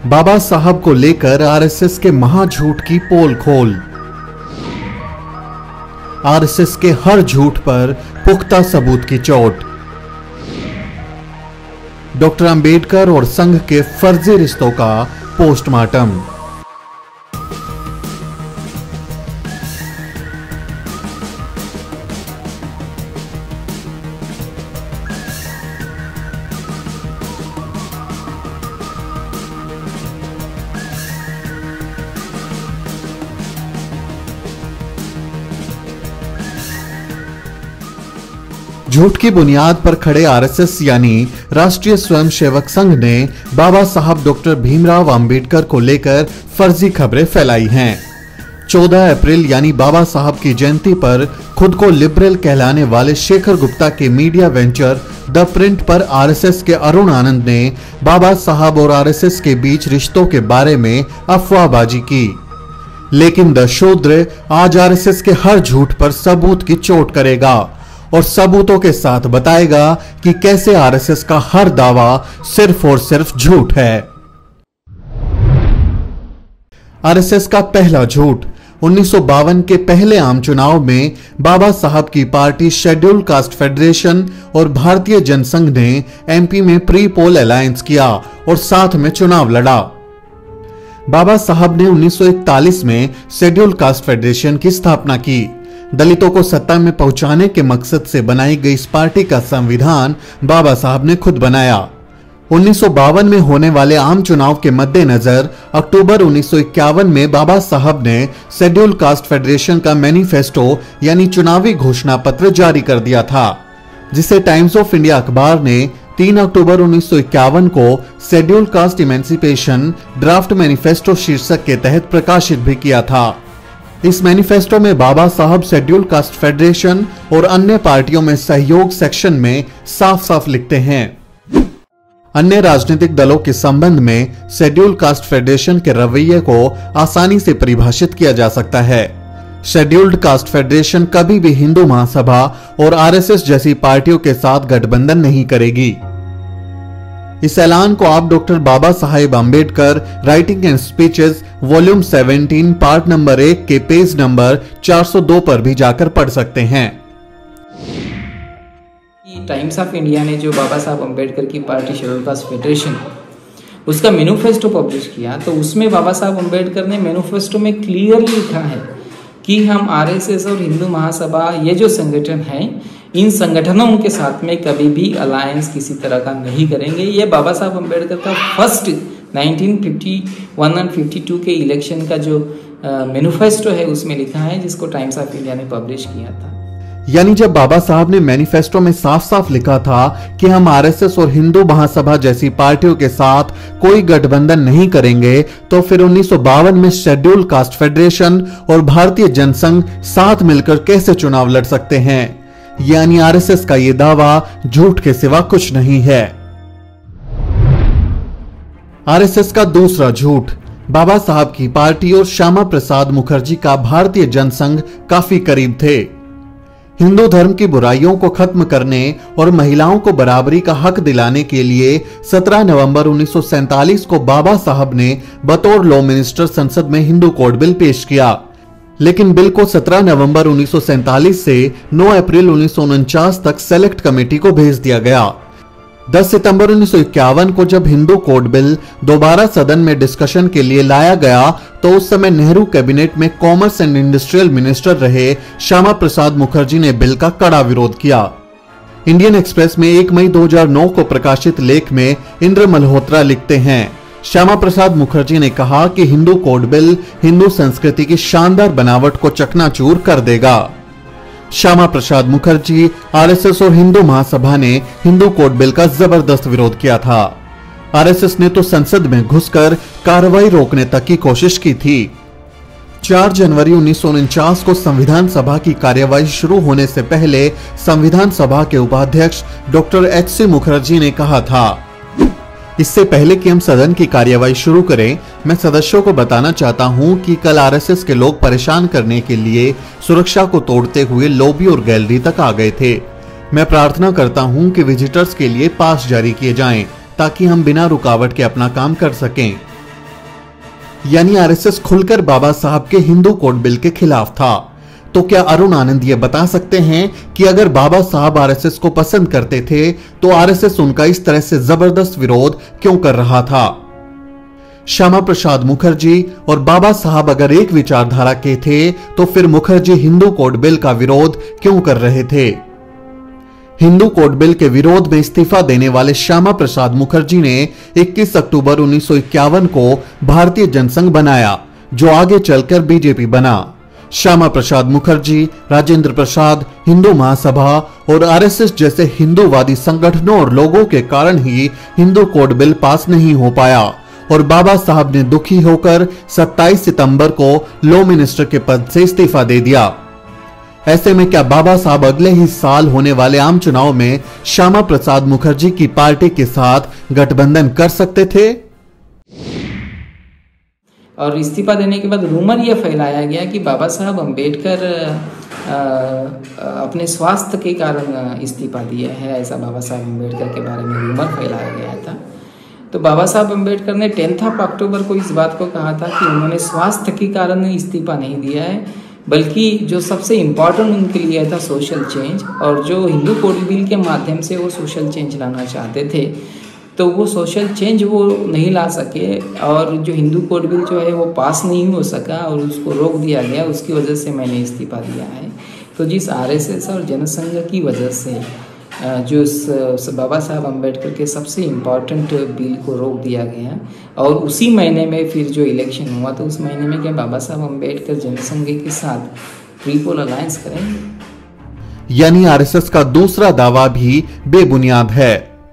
बाबा साहब को लेकर आरएसएस के महाझूठ की पोल खोल। आरएसएस के हर झूठ पर पुख्ता सबूत की चोट। डॉक्टर अंबेडकर और संघ के फर्जी रिश्तों का पोस्टमार्टम। झूठ की बुनियाद पर खड़े आरएसएस यानी राष्ट्रीय स्वयंसेवक संघ ने बाबा साहब डॉक्टर भीमराव अंबेडकर को लेकर फर्जी खबरें फैलाई हैं। 14 अप्रैल यानी बाबा साहब की जयंती पर खुद को लिबरल कहलाने वाले शेखर गुप्ता के मीडिया वेंचर द प्रिंट पर आरएसएस के अरुण आनंद ने बाबा साहब और आरएसएस के बीच रिश्तों के बारे में अफवाहबाजी की। लेकिन द शूद्र आज आरएसएस के हर झूठ पर सबूत की चोट करेगा और सबूतों के साथ बताएगा कि कैसे आरएसएस का हर दावा सिर्फ और सिर्फ झूठ है। आरएसएस का पहला झूठ। 1952 के पहले आम चुनाव में बाबा साहब की पार्टी शेड्यूल कास्ट फेडरेशन और भारतीय जनसंघ ने एमपी में प्री पोल अलायंस किया और साथ में चुनाव लड़ा। बाबा साहब ने 1941 में शेड्यूल कास्ट फेडरेशन की स्थापना की। दलितों को सत्ता में पहुंचाने के मकसद से बनाई गई इस पार्टी का संविधान बाबा साहब ने खुद बनाया। 1952 में होने वाले आम चुनाव के मद्देनजर अक्टूबर 1951 में बाबा साहब ने शेड्यूल कास्ट फेडरेशन का मैनिफेस्टो यानी चुनावी घोषणा पत्र जारी कर दिया था, जिसे टाइम्स ऑफ इंडिया अखबार ने 3 अक्टूबर 1951 को schedule caste emancipation draft manifesto शीर्षक के तहत प्रकाशित भी किया था। इस मैनिफेस्टो में बाबा साहब शेड्यूल कास्ट फेडरेशन और अन्य पार्टियों में सहयोग सेक्शन में साफ साफ लिखते हैं। अन्य राजनीतिक दलों के संबंध में शेड्यूल कास्ट फेडरेशन के रवैये को आसानी से परिभाषित किया जा सकता है। शेड्यूल्ड कास्ट फेडरेशन कभी भी हिंदू महासभा और आरएसएस जैसी पार्टियों के साथ गठबंधन नहीं करेगी। इस ऐलान को आप doctor Baba Saheb Ambedkar writing and speeches volume 17 part number 1 के पेज नंबर 402 पर भी जाकर पढ़ सकते हैं। टाइम्स ऑफ इंडिया ने जो बाबा साहब अम्बेडकर की पार्टी शेड्यूल कास्ट फेडरेशन उसका मैनिफेस्टो पब्लिश किया, तो उसमें बाबा साहब अम्बेडकर ने मैनिफेस्टो में क्लियरली लिखा है कि हम आरएसएस और हिंदू महासभा ये जो संगठन है, इन संगठनों के साथ में कभी भी अलायंस किसी तरह का नहीं करेंगे। ये बाबा साहब अम्बेडकर का फर्स्ट 1951 और 52 के इलेक्शन का जो मैनिफेस्टो है उसमें लिखा है, जिसको टाइम्स ऑफ इंडिया ने पब्लिश किया था। यानी जब बाबा साहब ने मैनिफेस्टो में साफ साफ लिखा था कि हम आरएसएस और हिंदू महासभा जैसी पार्टियों के साथ कोई गठबंधन नहीं करेंगे, तो फिर 1952 में शेड्यूल कास्ट फेडरेशन और भारतीय जनसंघ साथ मिलकर कैसे चुनाव लड़ सकते हैं? यानी आरएसएस का यह दावा झूठ के सिवा कुछ नहीं है। आरएसएस का दूसरा झूठ। बाबा साहब की पार्टी और श्यामा प्रसाद मुखर्जी का भारतीय जनसंघ काफी करीब थे। हिंदू धर्म की बुराइयों को खत्म करने और महिलाओं को बराबरी का हक दिलाने के लिए 17 नवंबर 1947 को बाबा साहब ने बतौर लॉ मिनिस्टर संसद में हिंदू कोड बिल पेश किया। लेकिन बिल को 17 नवंबर 1947 से 9 अप्रैल 1949 तक सेलेक्ट कमेटी को भेज दिया गया। 10 सितंबर 1951 को जब हिंदू कोड बिल दोबारा सदन में डिस्कशन के लिए लाया गया, तो उस समय नेहरू कैबिनेट में कॉमर्स एंड इंडस्ट्रियल मिनिस्टर रहे श्यामा प्रसाद मुखर्जी ने बिल का कड़ा विरोध किया। इंडियन एक्सप्रेस में 1 मई 2009 को प्रकाशित लेख में इंद्र मल्होत्रा लिखते हैं, श्यामा प्रसाद मुखर्जी ने कहा कि हिंदू कोड बिल हिंदू संस्कृति की शानदार बनावट को चकनाचूर कर देगा। श्यामा प्रसाद मुखर्जी, आरएसएस और हिंदू महासभा ने हिंदू कोड बिल का जबरदस्त विरोध किया था। आरएसएस ने तो संसद में घुसकर कार्रवाई रोकने तक की कोशिश की थी। 4 जनवरी 1949 को संविधान सभा की कार्यवाही शुरू होने से पहले संविधान सभा के उपाध्यक्ष डॉक्टर एच.सी. मुखर्जी ने कहा था, इससे पहले कि हम सदन की कार्यवाही शुरू करें, मैं सदस्यों को बताना चाहता हूं कि कल आरएसएस के लोग परेशान करने के लिए सुरक्षा को तोड़ते हुए लॉबी और गैलरी तक आ गए थे। मैं प्रार्थना करता हूं कि विजिटर्स के लिए पास जारी किए जाएं, ताकि हम बिना रुकावट के अपना काम कर सकें। यानी आरएसएस खुलकर बाबा साहब के हिंदू कोड बिल के खिलाफ था। तो क्या अरुण आनंद ये बता सकते हैं कि अगर बाबा साहब आरएसएस को पसंद करते थे तो आरएसएस उनका इस तरह से जबरदस्त विरोध क्यों कर रहा था? श्यामा प्रसाद मुखर्जी और बाबा साहब अगर एक विचारधारा के थे तो फिर मुखर्जी हिंदू कोड बिल का विरोध क्यों कर रहे थे? हिंदू कोड बिल के विरोध में इस्तीफा देने वाले श्यामा प्रसाद मुखर्जी ने 21 अक्टूबर 1951 को भारतीय जनसंघ बनाया, जो आगे चलकर बीजेपी बना। श्यामा प्रसाद मुखर्जी, राजेंद्र प्रसाद, हिंदू महासभा और आरएसएस जैसे हिंदूवादी संगठनों और लोगों के कारण ही हिंदू कोड बिल पास नहीं हो पाया और बाबा साहब ने दुखी होकर 27 सितंबर को लॉ मिनिस्टर के पद से इस्तीफा दे दिया। ऐसे में क्या बाबा साहब अगले ही साल होने वाले आम चुनाव में श्यामा प्रसाद मुखर्जी की पार्टी के साथ गठबंधन कर सकते थे? और इस्तीफा देने के बाद रूमर यह फैलाया गया कि बाबा साहब अम्बेडकर अपने स्वास्थ्य के कारण इस्तीफा दिया है, ऐसा बाबा साहब अम्बेडकर के बारे में रूमर फैलाया गया था। तो बाबा साहब अम्बेडकर ने 10 अक्टूबर को इस बात को कहा था कि उन्होंने स्वास्थ्य के कारण इस्तीफा नहीं दिया है, बल्कि जो सबसे इम्पोर्टेंट उनके लिए था सोशल चेंज, और जो हिंदू कोड बिल के माध्यम से वो सोशल चेंज लाना चाहते थे, तो वो सोशल चेंज वो नहीं ला सके और जो हिंदू कोड बिल जो है वो पास नहीं हो सका और उसको रोक दिया गया। उसकी वजह से मैंने इस्तीफा दिया है। तो जिस आरएसएस और जनसंघ की वजह से जो बाबा साहब अम्बेडकर के सबसे इम्पॉर्टेंट बिल को रोक दिया गया और उसी महीने में फिर जो इलेक्शन हुआ, तो उस महीने में क्या बाबा साहब अम्बेडकर जनसंघ के साथ ट्रिपल अलायंस करेंगे? यानी आरएसएस का दूसरा दावा भी बेबुनियाद है।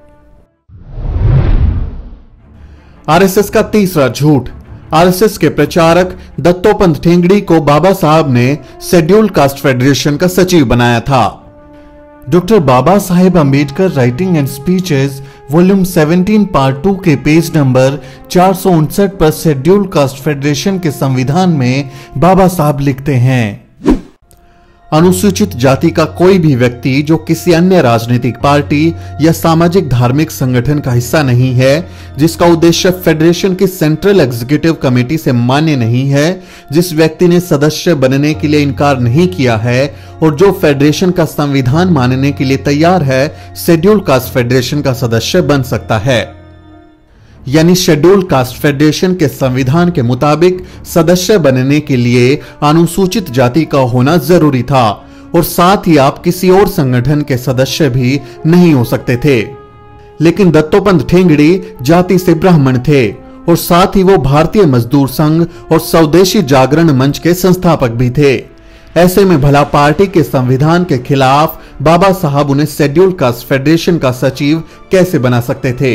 आरएसएस का तीसरा झूठ। आरएसएस के प्रचारक दत्तोपंत ठेंगड़ी को बाबा साहब ने शेड्यूल्ड कास्ट फेडरेशन का सचिव बनाया था। Doctor Baba Saheb Ambedkar writing and speeches volume 17 part 2 के पेज नंबर 459 पर शेड्यूल्ड कास्ट फेडरेशन के संविधान में बाबा साहब लिखते हैं, अनुसूचित जाति का कोई भी व्यक्ति जो किसी अन्य राजनीतिक पार्टी या सामाजिक धार्मिक संगठन का हिस्सा नहीं है, जिसका उद्देश्य फेडरेशन की सेंट्रल एग्जीक्यूटिव कमेटी से मान्य नहीं है, जिस व्यक्ति ने सदस्य बनने के लिए इनकार नहीं किया है और जो फेडरेशन का संविधान मानने के लिए तैयार है, शेड्यूल्ड कास्ट फेडरेशन का सदस्य बन सकता है। यानी शेड्यूल्ड कास्ट फेडरेशन के संविधान के मुताबिक सदस्य बनने के लिए अनुसूचित जाति का होना जरूरी था और साथ ही आप किसी और संगठन के सदस्य भी नहीं हो सकते थे। लेकिन दत्तोपंत ठेंगड़ी जाति से ब्राह्मण थे और साथ ही वो भारतीय मजदूर संघ और स्वदेशी जागरण मंच के संस्थापक भी थे। ऐसे में भला पार्टी के संविधान के खिलाफ बाबा साहब उन्हें शेड्यूल्ड कास्ट फेडरेशन का सचिव कैसे बना सकते थे?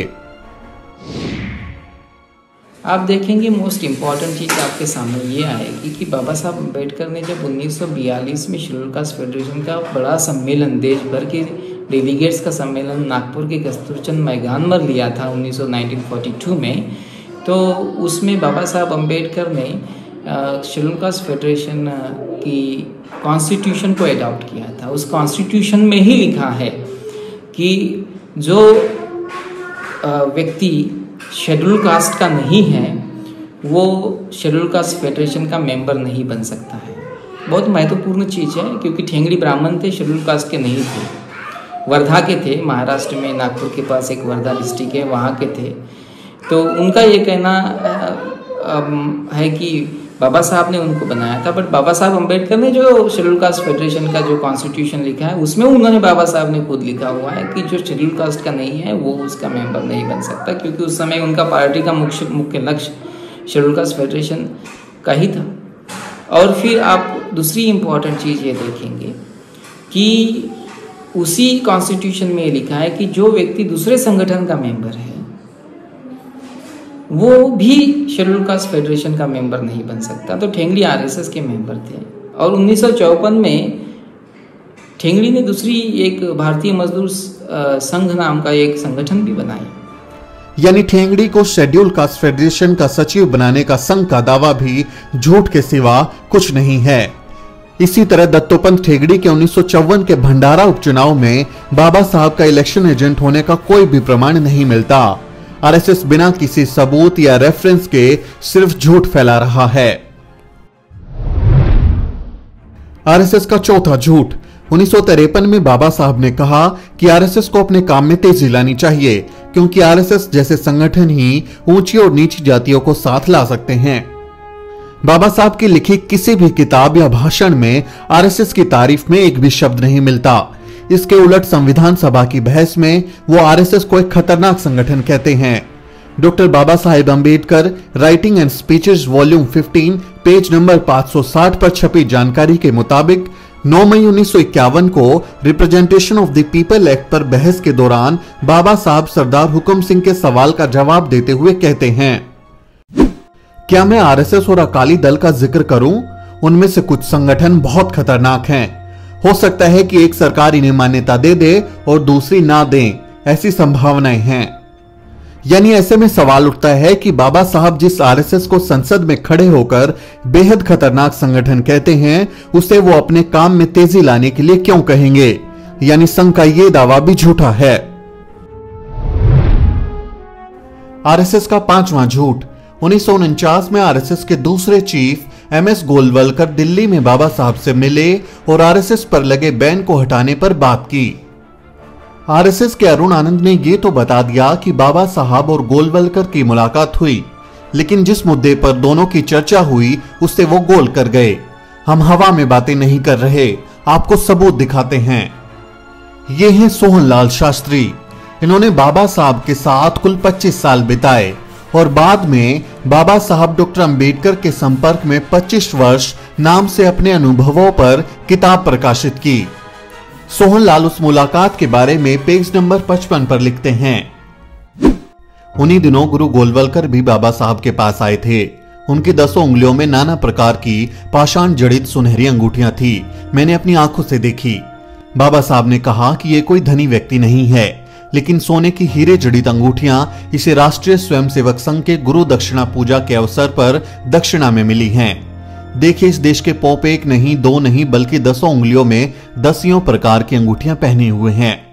आप देखेंगे मोस्ट इम्पॉर्टेंट चीज़ आपके सामने ये आएगी कि बाबा साहब अम्बेडकर ने जब 1942 में शेड्यूल्ड कास्ट फेडरेशन का बड़ा सम्मेलन, देश भर के डेलीगेट्स का सम्मेलन नागपुर के कस्तूरचंद मैदान में लिया था 1942 में, तो उसमें बाबा साहब अम्बेडकर ने शेड्यूल्ड कास्ट फेडरेशन की कॉन्स्टिट्यूशन को अडॉप्ट किया था। उस कॉन्स्टिट्यूशन में ही लिखा है कि जो व्यक्ति शेड्यूल कास्ट का नहीं है वो शेड्यूल कास्ट फेडरेशन का मेंबर नहीं बन सकता है। बहुत महत्वपूर्ण चीज़ है, क्योंकि ठेंगड़ी ब्राह्मण थे, शेड्यूल कास्ट के नहीं थे, वर्धा के थे, महाराष्ट्र में नागपुर के पास एक वर्धा डिस्ट्रिक्ट है, वहाँ के थे। तो उनका ये कहना है कि बाबा साहब ने उनको बनाया था, बट बाबा साहब अम्बेडकर ने जो शेड्यूल कास्ट फेडरेशन का जो कॉन्स्टिट्यूशन लिखा है उसमें उन्होंने बाबा साहब ने खुद लिखा हुआ है कि जो शेड्यूल कास्ट का नहीं है वो उसका मेंबर नहीं बन सकता, क्योंकि उस समय उनका पार्टी का मुख्य लक्ष्य शेड्यूल कास्ट फेडरेशन का ही था। और फिर आप दूसरी इम्पॉर्टेंट चीज़ ये देखेंगे कि उसी कॉन्स्टिट्यूशन में ये लिखा है कि जो व्यक्ति दूसरे संगठन का मेंबर है वो भी शेड्यूल कास्ट फेडरेशन का मेंबर नहीं बन सकता। तो ठेंगड़ी आरएसएस के मेंबर थे और 1954 में ठेंगड़ी ने दूसरी एक भारतीय मजदूर संघ नाम का एक संगठन भी बनाया। यानी ठेंगड़ी को शेड्यूल कास्ट फेडरेशन का सचिव बनाने का संघ का दावा भी झूठ के सिवा कुछ नहीं है। इसी तरह दत्तोपंत ठेंगड़ी के 1954 के भंडारा उपचुनाव में बाबा साहब का इलेक्शन एजेंट होने का कोई भी प्रमाण नहीं मिलता। आरएसएस बिना किसी सबूत या रेफरेंस के सिर्फ झूठ फैला रहा है। आरएसएस का चौथा झूठ। 1953 में बाबा साहब ने कहा कि आरएसएस को अपने काम में तेजी लानी चाहिए, क्योंकि आरएसएस जैसे संगठन ही ऊंची और नीची जातियों को साथ ला सकते हैं। बाबा साहब की लिखी किसी भी किताब या भाषण में आरएसएस की तारीफ में एक भी शब्द नहीं मिलता। इसके उलट संविधान सभा की बहस में वो आरएसएस को एक खतरनाक संगठन कहते हैं। Doctor Baba Saheb Ambedkar writing and speeches volume 15 page number 560 पर छपी जानकारी के मुताबिक 9 मई 1951 को representation of the people act पर बहस के दौरान बाबा साहब सरदार हुक्म सिंह के सवाल का जवाब देते हुए कहते हैं, क्या मैं आरएसएस और अकाली दल का जिक्र करूं? उनमें से कुछ संगठन बहुत खतरनाक हैं। हो सकता है कि एक सरकार इन्हें मान्यता दे दे और दूसरी ना दे, ऐसी संभावनाएं हैं। यानी ऐसे में सवाल उठता है कि बाबा साहब जिस आरएसएस को संसद में खड़े होकर बेहद खतरनाक संगठन कहते हैं, उसे वो अपने काम में तेजी लाने के लिए क्यों कहेंगे? यानी संघ का ये दावा भी झूठा है। आरएसएस का पांचवां झूठ। 1949 में आरएसएस के दूसरे चीफ एमएस गोलवलकर दिल्ली में बाबा साहब से मिले और आरएसएस पर लगे बैन को हटाने पर बात की। आरएसएस के अरुण आनंद ने यह तो बता दिया कि बाबा साहब और गोलवलकर की मुलाकात हुई, लेकिन जिस मुद्दे पर दोनों की चर्चा हुई उससे वो गोल कर गए। हम हवा में बातें नहीं कर रहे, आपको सबूत दिखाते हैं। ये हैं सोहनलाल शास्त्री। इन्होंने बाबा साहब के साथ कुल 25 साल बिताए और बाद में बाबा साहब डॉक्टर अंबेडकर के संपर्क में 25 वर्ष नाम से अपने अनुभवों पर किताब प्रकाशित की। सोहनलाल उस मुलाकात के बारे में पेज नंबर 55 पर लिखते हैं, उन्हीं दिनों गुरु गोलवलकर भी बाबा साहब के पास आए थे। उनकी 10 उंगलियों में नाना प्रकार की पाषाण जड़ित सुनहरी अंगूठियां थी। मैंने अपनी आंखों से देखी। बाबा साहब ने कहा कि ये कोई धनी व्यक्ति नहीं है, लेकिन सोने की हीरे जड़ित अंगूठियां इसे राष्ट्रीय स्वयंसेवक संघ के गुरु दक्षिणा पूजा के अवसर पर दक्षिणा में मिली हैं। देखिए, इस देश के पोप एक नहीं, 2 नहीं, बल्कि 10 उंगलियों में 10 प्रकार की अंगूठियां पहने हुए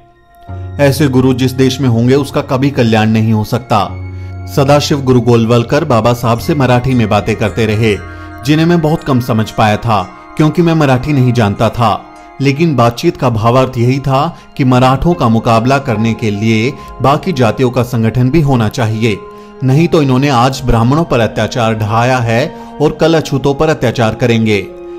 हैं। ऐसे गुरु जिस देश में होंगे उसका कभी कल्याण नहीं हो सकता। सदाशिव गुरु गोलवलकर बाबा साहब से मराठी में बातें करते रहे, जिन्हें मैं बहुत कम समझ पाया था क्योंकि मैं मराठी नहीं जानता था। लेकिन बातचीत का भावार्थ यही था कि मराठों का मुकाबला करने के लिए बाकी जातियों का संगठन भी होना चाहिए, नहीं तो इन्होंने आज ब्राह्मणों पर अत्याचार ढाया है और कल अछूतों पर अत्याचार करेंगे।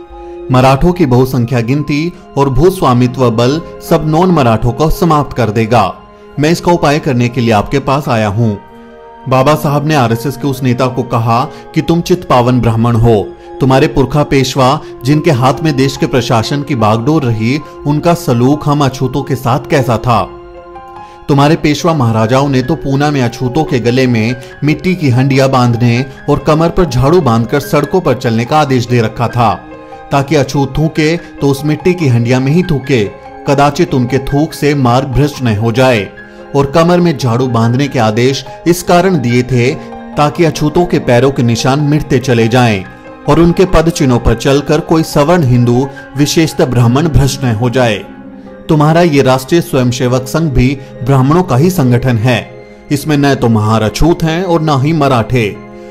मराठों की बहुसंख्या गिनती और भूस्वामित्व बल सब नॉन मराठों को समाप्त कर देगा। मैं इसका उपाय करने के लिए आपके पास आया हूं। बाबा साहब ने आरएसएस के उस नेता को कहा कि तुम चित पावन ब्राह्मण हो। तुम्हारे पुरखा पेशवा जिनके हाथ में देश के प्रशासन की बागडोर रही, उनका सलूक हम अछूतों के साथ कैसा था? तुम्हारे पेशवा महाराजाओं ने तो पूना में अछूतों के गले में मिट्टी की हंडिया बांधने और कमर पर झाड़ू बांधकर सड़कों पर चलने का आदेश दे रखा था, ताकि अछूत थूके तो उस मिट्टी की हंडिया में ही थूके, कदाचित उनके थूक से मार्ग भ्रष्ट न हो जाए। और कमर में झाड़ू बांधने के आदेश इस कारण दिए थे ताकि अछूतों के पैरों के निशान मिटते चले जाएं और उनके पद चिन्हों पर चलकर कोई सवर्ण हिंदू, विशेषतः ब्राह्मण, भ्रष्ट न हो जाए। तुम्हारा ये राष्ट्रीय स्वयंसेवक संघ भी ब्राह्मणों का ही संगठन है। इसमें न तो महार अछूत हैं और न ही मराठे।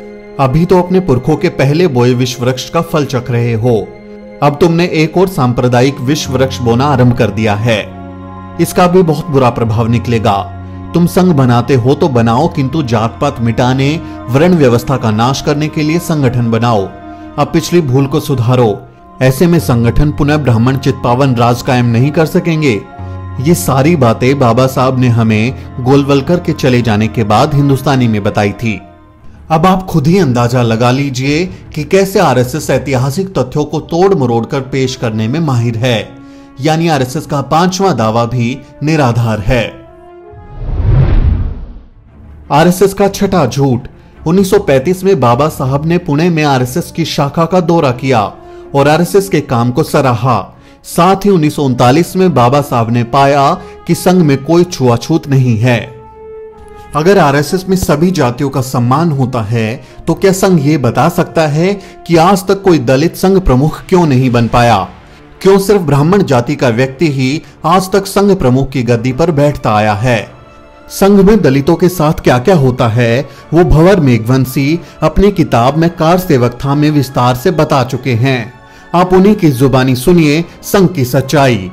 अभी तो अपने पुरखों के पहले बोए विश्व वृक्ष का फल चख रहे हो। अब तुमने एक और सांप्रदायिक विश्व वृक्ष बोना आरंभ कर दिया है। इसका भी बहुत बुरा प्रभाव निकलेगा। तुम संघ बनाते हो तो बनाओ, किंतु जात पात मिटाने, वर्ण व्यवस्था का नाश करने के लिए संगठन बनाओ। अब पिछली भूल को सुधारो। ऐसे में संगठन पुनः ब्राह्मण चित्पावन राज कायम नहीं कर सकेंगे। ये सारी बातें बाबा साहब ने हमें गोलवलकर के चले जाने के बाद हिंदुस्तानी में बताई थी। अब आप खुद ही अंदाजा लगा लीजिए कि कैसे आरएसएस ऐतिहासिक तथ्यों को तोड़ मरोड़ कर पेश करने में माहिर है। यानी आरएसएस का 5वां दावा भी निराधार है। आरएसएस का छठा झूठ। 1935 में बाबा साहब ने पुणे में आरएसएस की शाखा का दौरा किया और आरएसएस के काम को सराहा। साथ ही 1939 में बाबा साहब ने पाया कि संघ में कोई छुआछूत नहीं है। अगर आरएसएस में सभी जातियों का सम्मान होता है तो क्या संघ ये बता सकता है कि आज तक कोई दलित संघ प्रमुख क्यों नहीं बन पाया? क्यों सिर्फ ब्राह्मण जाति का व्यक्ति ही आज तक संघ प्रमुख की गद्दी पर बैठता आया है? संघ में दलितों के साथ क्या क्या होता है वो भंवर मेघवंशी अपनी किताब में कार सेवक था में विस्तार से बता चुके हैं। आप उन्हीं की जुबानी सुनिए संघ की सच्चाई।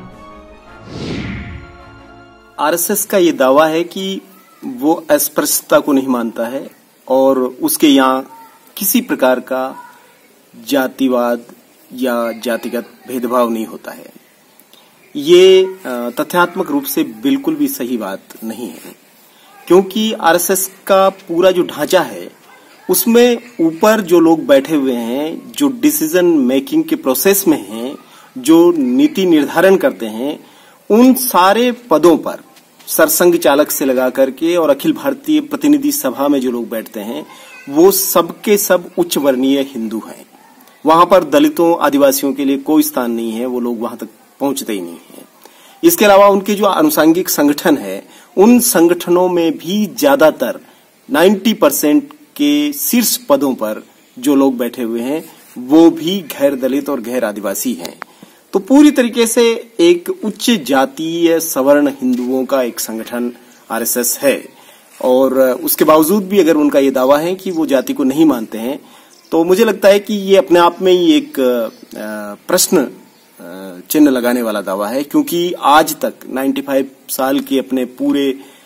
आरएसएस का ये दावा है कि वो अस्पृश्यता को नहीं मानता है और उसके यहाँ किसी प्रकार का जातिवाद या जातिगत भेदभाव नहीं होता है। ये तथ्यात्मक रूप से बिल्कुल भी सही बात नहीं है, क्योंकि आरएसएस का पूरा जो ढांचा है उसमें ऊपर जो लोग बैठे हुए हैं, जो डिसीजन मेकिंग के प्रोसेस में हैं, जो नीति निर्धारण करते हैं, उन सारे पदों पर सरसंघ चालक से लगा करके और अखिल भारतीय प्रतिनिधि सभा में जो लोग बैठते हैं वो सबके सब उच्च वर्णीय हिंदू हैं। वहां पर दलितों आदिवासियों के लिए कोई स्थान नहीं है, वो लोग वहां तक पहुंचते ही नहीं है। इसके अलावा उनके जो आनुषंगिक संगठन है उन संगठनों में भी ज्यादातर 90% के शीर्ष पदों पर जो लोग बैठे हुए हैं वो भी गैर दलित और गैर आदिवासी हैं। तो पूरी तरीके से एक उच्च जातीय सवर्ण हिंदुओं का एक संगठन आरएसएस है और उसके बावजूद भी अगर उनका ये दावा है कि वो जाति को नहीं मानते हैं तो मुझे लगता है कि ये अपने आप में ही एक प्रश्न चिन्ह लगाने वाला दावा है, क्योंकि आज तक 95 साल के अपने पूरे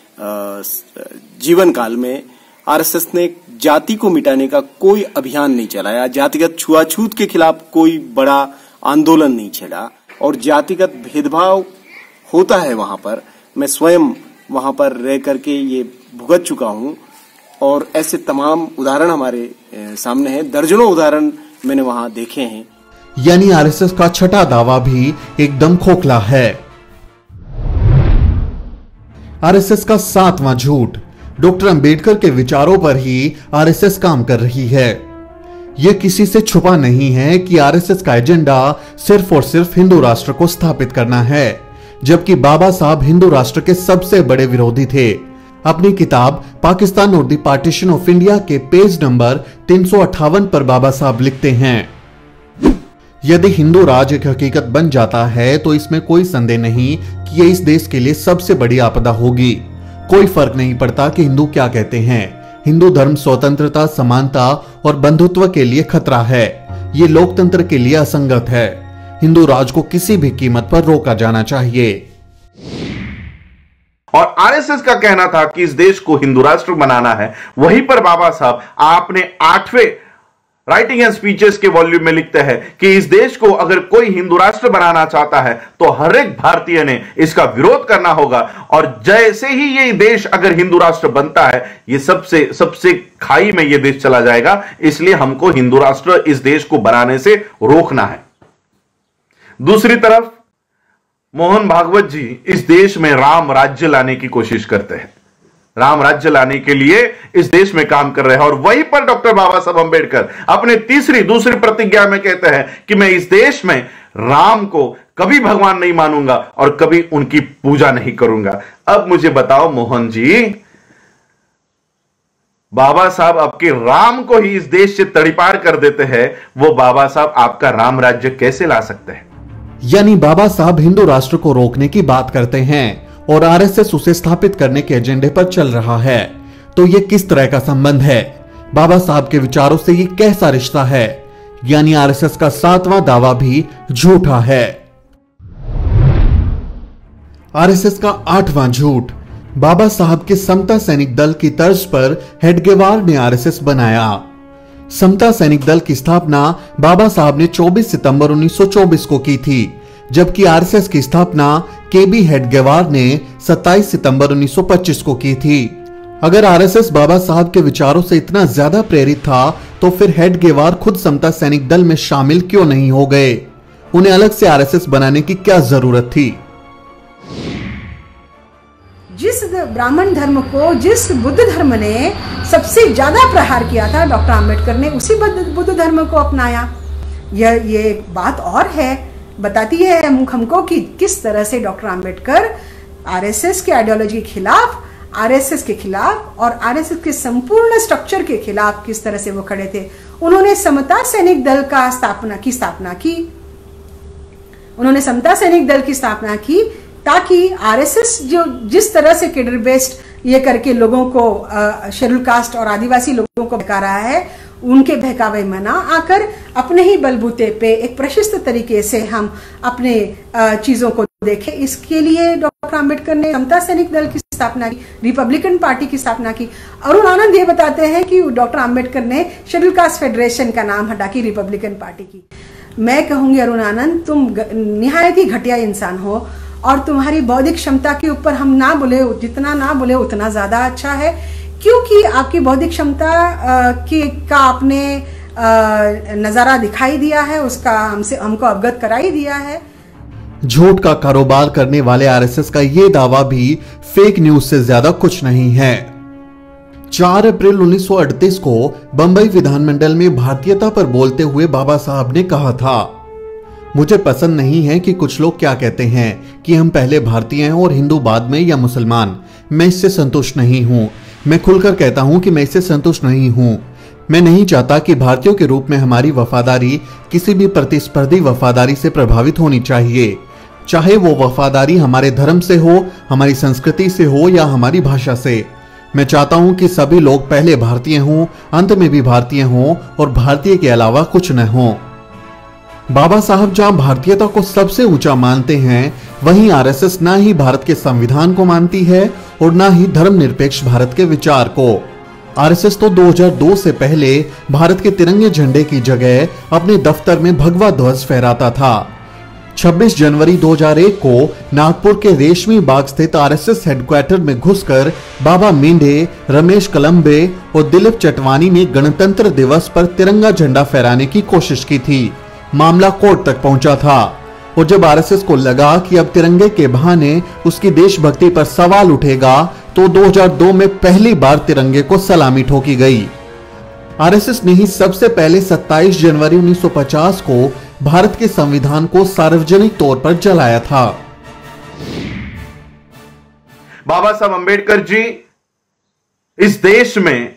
जीवन काल में आरएसएस ने जाति को मिटाने का कोई अभियान नहीं चलाया, जातिगत छुआछूत के खिलाफ कोई बड़ा आंदोलन नहीं छेड़ा और जातिगत भेदभाव होता है वहां पर। मैं स्वयं वहां पर रह करके ये भुगत चुका हूं और ऐसे तमाम उदाहरण हमारे सामने हैं, दर्जनों उदाहरण मैंने वहां देखे हैं। यानी आरएसएस का छठा दावा भी एकदम खोखला है। आरएसएस का सातवां झूठ, डॉक्टर अंबेडकर के विचारों पर ही आरएसएस काम कर रही है। यह किसी से छुपा नहीं है कि आरएसएस का एजेंडा सिर्फ और सिर्फ हिंदू राष्ट्र को स्थापित करना है, जबकि बाबा साहब हिंदू राष्ट्र के सबसे बड़े विरोधी थे। अपनी किताब पाकिस्तान और द पार्टीशन ऑफ इंडिया के पेज नंबर 358 पर बाबा साहब लिखते हैं, यदि हिंदू राज एक हकीकत बन जाता है तो इसमें कोई संदेह नहीं कि यह इस देश के लिए सबसे बड़ी आपदा होगी। कोई फर्क नहीं पड़ता कि हिंदू क्या कहते हैं, हिंदू धर्म स्वतंत्रता, समानता और बंधुत्व के लिए खतरा है। ये लोकतंत्र के लिए असंगत है। हिंदू राज को किसी भी कीमत पर रोका जाना चाहिए। और आरएसएस का कहना था कि इस देश को हिंदू राष्ट्र बनाना है। वहीं पर बाबा साहब आपने 8वें राइटिंग एंड स्पीचेस के वॉल्यूम में लिखते हैं कि इस देश को अगर कोई हिंदू राष्ट्र बनाना चाहता है तो हर एक भारतीय ने इसका विरोध करना होगा और जैसे ही ये देश अगर हिंदू राष्ट्र बनता है ये सबसे खाई में ये देश चला जाएगा, इसलिए हमको हिंदू राष्ट्र इस देश को बनाने से रोकना है। दूसरी तरफ मोहन भागवत जी इस देश में राम राज्य लाने की कोशिश करते हैं, राम राज्य लाने के लिए इस देश में काम कर रहे हैं। और वहीं पर डॉक्टर बाबा साहब अंबेडकर अपने दूसरी प्रतिज्ञा में कहते हैं कि मैं इस देश में राम को कभी भगवान नहीं मानूंगा और कभी उनकी पूजा नहीं करूंगा। अब मुझे बताओ मोहन जी, बाबा साहब आपके राम को ही इस देश से तड़ीपार कर देते हैं, वो बाबा साहब आपका राम राज्य कैसे ला सकते हैं? यानी बाबा साहब हिंदू राष्ट्र को रोकने की बात करते हैं और आरएसएस उसे स्थापित करने के एजेंडे पर चल रहा है। तो यह किस तरह का संबंध है? बाबा साहब के विचारों से यह कैसा रिश्ता है? यानी आरएसएस का सातवां दावा भी झूठा है। आरएसएस का आठवां झूठ, बाबा साहब के समता सैनिक दल की तर्ज पर हेडगेवार ने आरएसएस बनाया। समता सैनिक दल की स्थापना बाबा साहब ने 24 सितंबर 1924 को की थी, जबकि आरएसएस की स्थापना केबी हेडगेवार ने 27 सितंबर 1925 को की थी। अगर आरएसएस बाबा साहब के विचारों से इतना ज्यादा प्रेरित था तो फिर हेडगेवार खुद समता सैनिक दल में शामिल क्यों नहीं हो गए? उन्हें अलग से आरएसएस बनाने की क्या जरूरत थी? जिस ब्राह्मण धर्म को जिस बुद्ध धर्म ने सबसे ज्यादा प्रहार किया था, डॉक्टर आम्बेडकर ने उसी बुद्ध धर्म को अपनाया। ये बात और है, बताती है हमको कि किस तरह से डॉक्टर आम्बेडकर आरएसएस के आइडियोलॉजी के खिलाफ, आरएसएस के खिलाफ और आरएसएस के संपूर्ण स्ट्रक्चर के खिलाफ किस तरह से वो खड़े थे। उन्होंने समता सैनिक दल का स्थापना की। उन्होंने समता सैनिक दल की स्थापना की ताकि आरएसएस जो जिस तरह से कैडर बेस्ड ये करके लोगों को, शेड्यूल कास्ट और आदिवासी लोगों को बहका रहा है, उनके बहकावे में ना आकर अपने ही बलबूते पे एक प्रशस्त तरीके से हम अपने चीजों को देखें। इसके लिए डॉक्टर आम्बेडकर ने समता सैनिक दल की स्थापना की, रिपब्लिकन पार्टी की स्थापना की। अरुण आनंद ये बताते हैं कि डॉक्टर आम्बेडकर ने शेड्यूल कास्ट फेडरेशन का नाम हटा के रिपब्लिकन पार्टी की। मैं कहूंगी अरुण आनंद, तुम निहायत ही घटिया इंसान हो और तुम्हारी बौद्धिक क्षमता के ऊपर हम ना बोले, जितना ना बोले उतना ज्यादा अच्छा है, क्योंकि आपकी बौद्धिक क्षमता का आपने नजारा दिखाई दिया है, उसका हमको अवगत कराई दिया है। झूठ का कारोबार करने वाले आरएसएस का यह दावा भी फेक न्यूज से ज्यादा कुछ नहीं है। 4 अप्रैल 1938 को बंबई विधानमंडल में भारतीयता पर बोलते हुए बाबा साहब ने कहा था, मुझे पसंद नहीं है कि कुछ लोग क्या कहते हैं कि हम पहले भारतीय हैं और हिंदू बाद में या मुसलमान। मैं इससे संतुष्ट नहीं हूं। मैं खुलकर कहता हूं कि मैं इससे संतुष्ट नहीं हूं। मैं नहीं चाहता कि भारतीयों के रूप में हमारी वफादारी किसी भी प्रतिस्पर्धी वफादारी से प्रभावित होनी चाहिए, चाहे वो वफादारी हमारे धर्म से हो, हमारी संस्कृति से हो या हमारी भाषा से। मैं चाहता हूं कि सभी लोग पहले भारतीय हों, अंत में भी भारतीय हों और भारतीय के अलावा कुछ न हों। बाबा साहब जहां भारतीयता को सबसे ऊंचा मानते हैं, वहीं आरएसएस ना ही भारत के संविधान को मानती है और ना ही धर्मनिरपेक्ष भारत के विचार को। आरएसएस तो 2002 से पहले भारत के तिरंगे झंडे की जगह अपने दफ्तर में भगवा ध्वज फहराता था। 26 जनवरी 2001 को नागपुर के रेशमी बाग स्थित आरएसएस हेडक्वार्टर में घुसकर बाबा मेंढे, रमेश कलम्बे और दिलीप चटवानी ने गणतंत्र दिवस पर तिरंगा झंडा फहराने की कोशिश की थी। मामला कोर्ट तक पहुंचा था और जब आरएसएस को लगा कि अब तिरंगे के बहाने उसकी देशभक्ति पर सवाल उठेगा, तो 2002 में पहली बार तिरंगे को सलामी ठोकी गई। आरएसएस ने ही सबसे पहले 27 जनवरी 1950 को भारत के संविधान को सार्वजनिक तौर पर जलाया था। बाबा साहब अंबेडकर जी इस देश में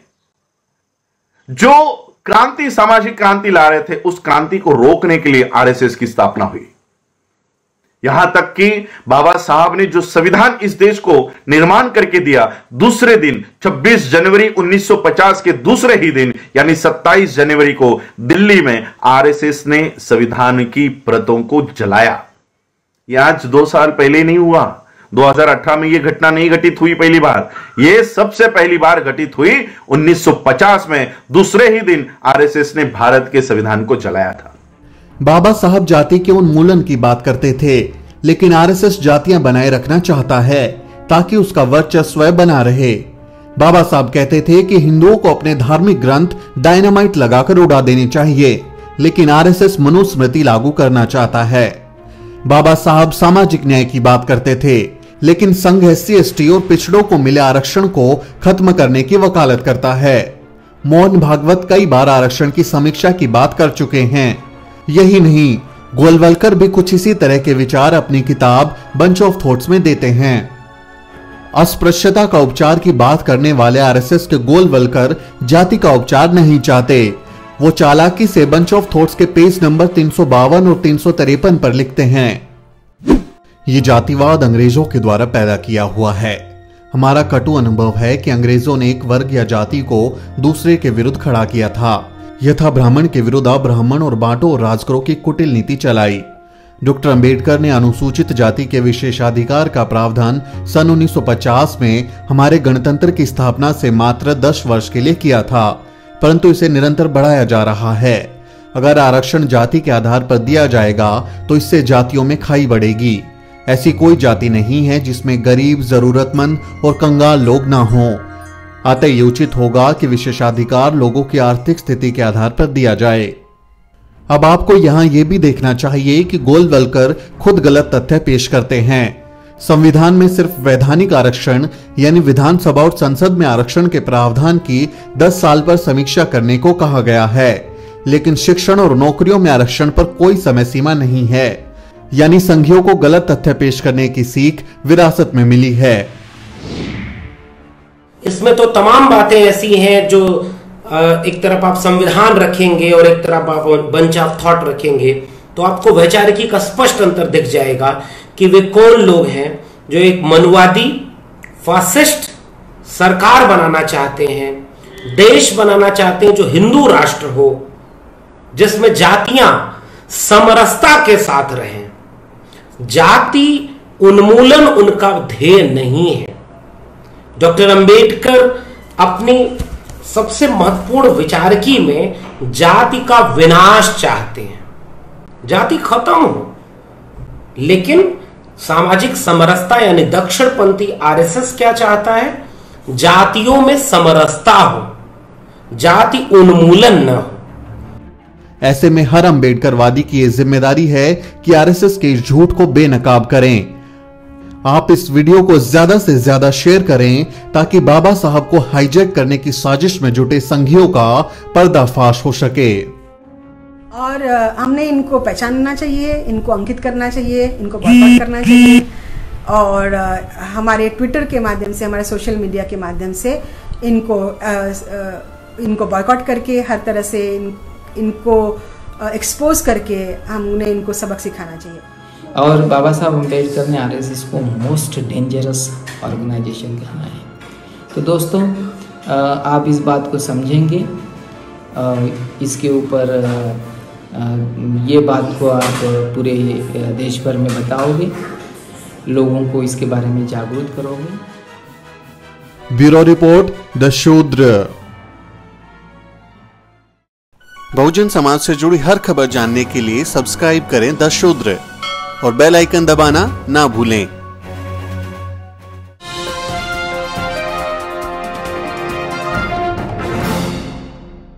जो क्रांति, सामाजिक क्रांति ला रहे थे, उस क्रांति को रोकने के लिए आरएसएस की स्थापना हुई। यहां तक कि बाबा साहब ने जो संविधान इस देश को निर्माण करके दिया, दूसरे दिन 26 जनवरी 1950 के दूसरे ही दिन यानी 27 जनवरी को दिल्ली में आरएसएस ने संविधान की प्रतों को जलाया। यह आज 2 साल पहले नहीं हुआ, 2018 में यह घटना नहीं घटित हुई पहली बार, यह सबसे पहली बार घटित हुई 1950 में, दूसरे ही दिन आरएसएस ने भारत के संविधान को जलाया था। बाबा साहब जाति के उन्मूलन की बात करते थे, लेकिन आरएसएस जातियां बनाए रखना चाहता है ताकि उसका वर्चस्व बना रहे। बाबा साहब कहते थे कि हिंदुओं को अपने धार्मिक ग्रंथ डायनामाइट लगाकर उड़ा देने चाहिए, लेकिन आरएसएस मनुस्मृति लागू करना चाहता है। बाबा साहब सामाजिक न्याय की बात करते थे, लेकिन संघ SC/ST और पिछड़ों को मिले आरक्षण को खत्म करने की वकालत करता है। मोहन भागवत कई बार आरक्षण की समीक्षा की बात कर चुके हैं। यही नहीं, गोलवलकर भी कुछ इसी तरह के विचार अपनी किताब बंच ऑफ थॉट्स में देते हैं। अस्पृश्यता का उपचार की बात करने वाले आरएसएस के गोलवलकर जाति का उपचार नहीं चाहते। वो चालाकी से बंच ऑफ थॉट्स के पेज नंबर 352 और 353 पर लिखते हैं, ये जातिवाद अंग्रेजों के द्वारा पैदा किया हुआ है। हमारा कटु अनुभव है कि अंग्रेजों ने एक वर्ग या जाति को दूसरे के विरुद्ध खड़ा किया था। यथा ब्राह्मण के विरुद्ध अब्राह्मण और बांटो और राजकरों की कुटिल नीति चलाई। डॉक्टर अंबेडकर ने अनुसूचित जाति के विशेषाधिकार का प्रावधान सन 1950 में हमारे गणतंत्र की स्थापना से मात्र 10 वर्ष के लिए किया था, परंतु इसे निरंतर बढ़ाया जा रहा है। अगर आरक्षण जाति के आधार पर दिया जाएगा तो इससे जातियों में खाई बढ़ेगी। ऐसी कोई जाति नहीं है जिसमें गरीब, जरूरतमंद और कंगाल लोग ना हों। अतः ये उचित होगा कि विशेषाधिकार लोगों की आर्थिक स्थिति के आधार पर दिया जाए। अब आपको यहां यह भी देखना चाहिए कि गोलवलकर खुद गलत तथ्य पेश करते हैं। संविधान में सिर्फ वैधानिक आरक्षण यानी विधानसभा और संसद में आरक्षण के प्रावधान की 10 साल पर समीक्षा करने को कहा गया है, लेकिन शिक्षण और नौकरियों में आरक्षण पर कोई समय सीमा नहीं है। यानी संघियों को गलत तथ्य पेश करने की सीख विरासत में मिली है। इसमें तो तमाम बातें ऐसी हैं जो एक तरफ आप संविधान रखेंगे और एक तरफ आप बंच ऑफ थॉट रखेंगे तो आपको वैचारिकी का स्पष्ट अंतर दिख जाएगा कि वे कौन लोग हैं जो एक मनुवादी, फासिस्ट, सरकार बनाना चाहते हैं, देश बनाना चाहते हैं जो हिंदू राष्ट्र हो, जिसमें जातियां समरसता के साथ रहें। जाति उन्मूलन उनका ध्येय नहीं है। डॉक्टर अंबेडकर अपनी सबसे महत्वपूर्ण विचारकी में जाति का विनाश चाहते हैं, जाति खत्म हो, लेकिन सामाजिक समरसता यानी दक्षिणपंथी आरएसएस क्या चाहता है? जातियों में समरसता हो, जाति उन्मूलन न हो। ऐसे में हर अंबेडकरवादी की यह जिम्मेदारी है कि आरएसएस के इस झूठ को बेनकाब करें। आप इस वीडियो को ज्यादा से ज्यादा शेयर करें ताकि बाबा साहब को हाईजैक करने की साजिश में जुटे संघियों का पर्दाफाश हो सके। और हमने इनको पहचानना चाहिए, इनको अंकित करना चाहिए, इनको बॉयकॉट करना चाहिए और हमारे ट्विटर के माध्यम से, हमारे सोशल मीडिया के माध्यम से इनको बॉयकॉट करके हर तरह से इनको एक्सपोज करके हमने इनको सबक सिखाना चाहिए। और बाबा साहब अम्बेडकर ने आरएसएस को मोस्ट डेंजरस ऑर्गेनाइजेशन कहना है। तो दोस्तों, आप इस बात को समझेंगे, इसके ऊपर ये बात को आप पूरे देश भर में बताओगे, लोगों को इसके बारे में जागरूक करोगे। ब्यूरो रिपोर्ट, द शूद्र। बहुजन समाज से जुड़ी हर खबर जानने के लिए सब्सक्राइब करें द शूद्र और बेल आइकन दबाना ना भूलें।